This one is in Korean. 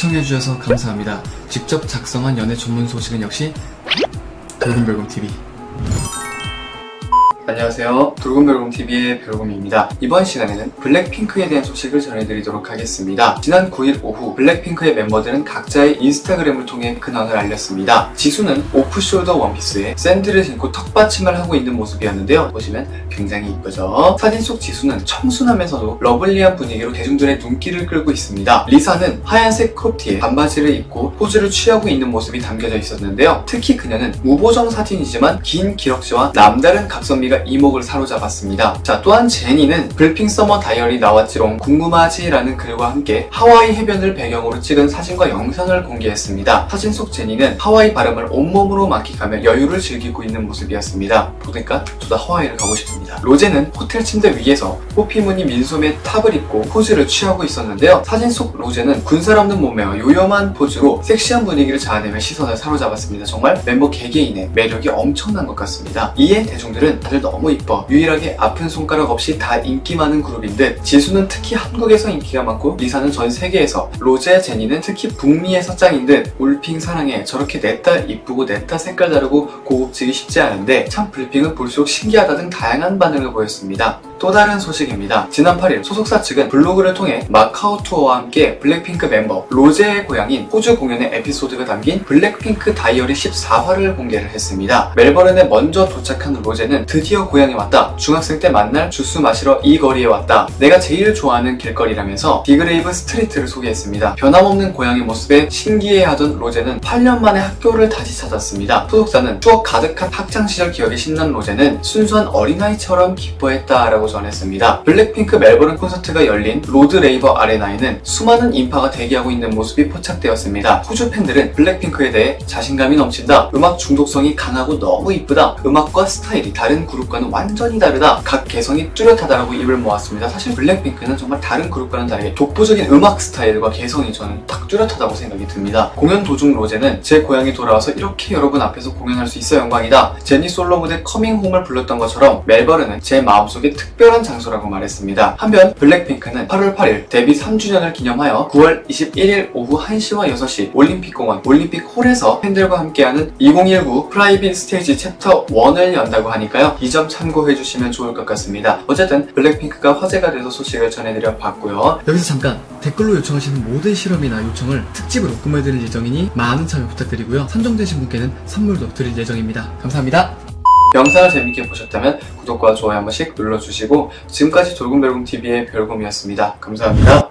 시청해주셔서 감사합니다. 직접 작성한 연애 전문 소식은 역시 돌곰별곰TV. 안녕하세요. 돌곰별곰TV의 별곰입니다. 이번 시간에는 블랙핑크에 대한 소식을 전해드리도록 하겠습니다. 지난 9일 오후 블랙핑크의 멤버들은 각자의 인스타그램을 통해 근황을 알렸습니다. 지수는 오프숄더 원피스에 샌들을 신고 턱받침을 하고 있는 모습이었는데요. 보시면 굉장히 이쁘죠? 사진 속 지수는 청순하면서도 러블리한 분위기로 대중들의 눈길을 끌고 있습니다. 리사는 하얀색 크롭티에 반바지를 입고 포즈를 취하고 있는 모습이 담겨져 있었는데요. 특히 그녀는 무보정 사진이지만 긴 기럭지와 남다른 각선미가 이목을 사로잡았습니다. 자, 또한 제니는 블핑 서머 다이어리 나왔지롱 궁금하지? 라는 글과 함께 하와이 해변을 배경으로 찍은 사진과 영상을 공개했습니다. 사진 속 제니는 하와이 바람을 온몸으로 만끽하며 여유를 즐기고 있는 모습이었습니다. 보니까 저도 하와이를 가고 싶습니다. 로제는 호텔 침대 위에서 호피무늬 민소매 탑을 입고 포즈를 취하고 있었는데요. 사진 속 로제는 군살 없는 몸매와 요염한 포즈로 섹시한 분위기를 자아내며 시선을 사로잡았습니다. 정말 멤버 개개인의 매력이 엄청난 것 같습니다. 이에 대중들은 다들 너무 이뻐, 유일하게 아픈 손가락 없이 다 인기 많은 그룹인 듯 지수는 특히 한국에서 인기가 많고 리사는 전 세계에서, 로제, 제니는 특히 북미에서 짱인 듯 울핑 사랑해, 저렇게 냈다 이쁘고 냈다 색깔 다르고 고급지기 쉽지 않은데 참 블핑은 볼수록 신기하다 등 다양한 반응을 보였습니다. 또 다른 소식입니다. 지난 8일 소속사 측은 블로그를 통해 마카오 투어와 함께 블랙핑크 멤버 로제의 고향인 호주 공연의 에피소드가 담긴 블랙핑크 다이어리 14화를 공개를 했습니다. 멜버른에 먼저 도착한 로제는 드디어 고향에 왔다, 중학생 때 만날 주스 마시러 이 거리에 왔다, 내가 제일 좋아하는 길거리라면서 디그레이브 스트리트를 소개했습니다. 변함없는 고향의 모습에 신기해하던 로제는 8년 만에 학교를 다시 찾았습니다. 소속사는 추억 가득한 학창시절 기억에 신난 로제는 순수한 어린아이처럼 기뻐했다라고 전했습니다. 블랙핑크 멜버른 콘서트가 열린 로드 레이버 아레나에는 수많은 인파가 대기하고 있는 모습이 포착되었습니다. 호주 팬들은 블랙핑크에 대해 자신감이 넘친다, 음악 중독성이 강하고 너무 이쁘다, 음악과 스타일이 다른 그룹과는 완전히 다르다, 각 개성이 뚜렷하다라고 입을 모았습니다. 사실 블랙핑크는 정말 다른 그룹과는 다르게 독보적인 음악 스타일과 개성이 저는 딱 뚜렷하다고 생각이 듭니다. 공연 도중 로제는 제 고향에 돌아와서 이렇게 여러분 앞에서 공연할 수 있어 영광이다, 제니 솔로 무대 커밍홈을 불렀던 것처럼 멜버른은 제 마음속에 특별한 장소라고 말했습니다. 한편 블랙핑크는 8월 8일 데뷔 3주년을 기념하여 9월 21일 오후 1시와 6시 올림픽공원 올림픽홀에서 팬들과 함께하는 2019 프라이빗 스테이지 챕터 1을 연다고 하니까요. 이 점 참고해주시면 좋을 것 같습니다. 어쨌든 블랙핑크가 화제가 돼서 소식을 전해드려 봤고요. 여기서 잠깐 댓글로 요청하시는 모든 실험이나 요청을 특집으로 꾸며드릴 예정이니 많은 참여 부탁드리고요. 선정되신 분께는 선물도 드릴 예정입니다. 감사합니다. 영상을 재밌게 보셨다면 구독과 좋아요 한 번씩 눌러주시고, 지금까지 돌곰별곰TV의 별곰이었습니다. 감사합니다.